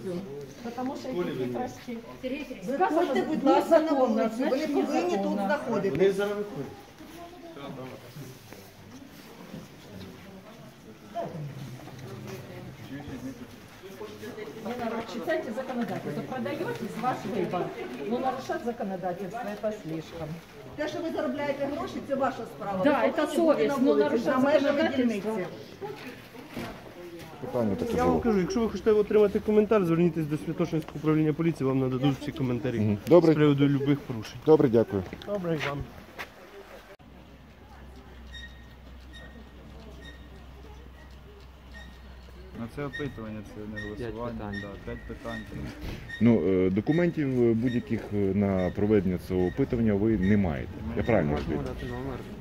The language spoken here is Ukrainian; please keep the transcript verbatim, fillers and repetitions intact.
Тому що які хитрості. Виходьте, будь ласка, на вулицю, ви не повинні тут знаходитися. Вони зараз виходять. Читайте законодательство. Продаетесь, ваш выбор. Но нарушать законодательство это слишком. Те, що ви заробляєте гроші, це ваша справа. Да, Ви це повинні бути совість, на ну, вулиці, нарушати за межами законодательство. дільниці. Питання таке Я вам було. кажу, якщо ви хочете отримати коментар, зверніться до Святошинського управління поліції, вам нададуть всі коментарі Мгм. Добре. з приводу будь-яких порушень. Добре, дякую. Добре, і вам. Ну, це опитування, це не голосування. Да, п'ять питань. Ну, е, документів е, будь-яких е, на проведення цього опитування ви не маєте. Я правильно розумію? Можемо дати номер.